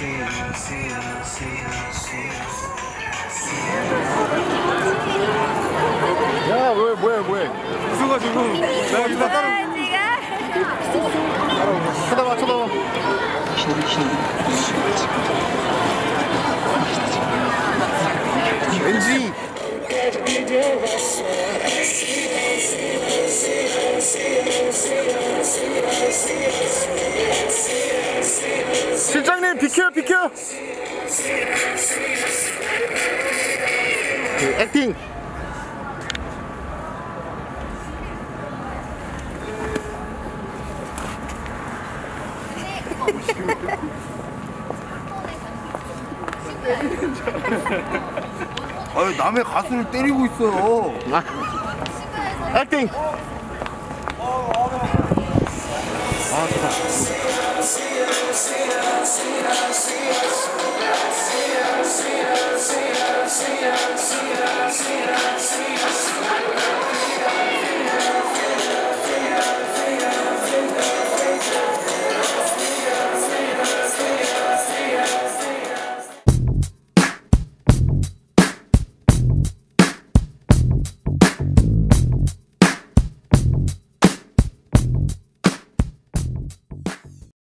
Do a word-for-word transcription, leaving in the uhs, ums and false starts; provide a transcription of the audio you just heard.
야, 왜, 뭐야, 뭐야. 웃어가지고. 나 이거 따라. 쳐다봐, 쳐다봐. 왠지. 실장님, 비켜, 비켜. 그, 액팅. 아니 남의 가수를 때리고 있어요. 아, 액팅. 아, 좋다. See